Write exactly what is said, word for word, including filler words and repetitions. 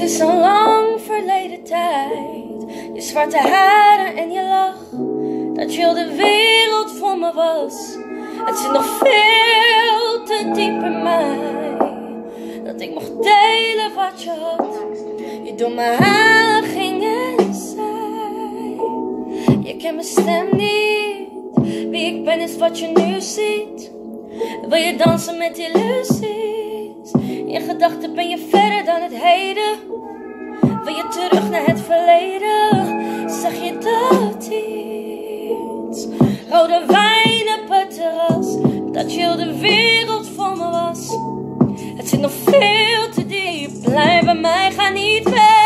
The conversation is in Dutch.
is een lang verleden tijd. Je zwarte haren en je lach, dat je heel de wereld voor me was. Het zit nog veel te diep in mij, dat ik mocht delen wat je had. Je door me heen ging en zei, je kent mijn stem niet. Wie ik ben is wat je nu ziet. Wil je dansen met illusies? In gedachten ben je verder dan het heden. Wil je terug naar het verleden? Zag je dat iets? Rode wijn op het terras, dat je heel de wereld voor me was. Het zit nog veel te diep, blijf bij mij, ga niet weg.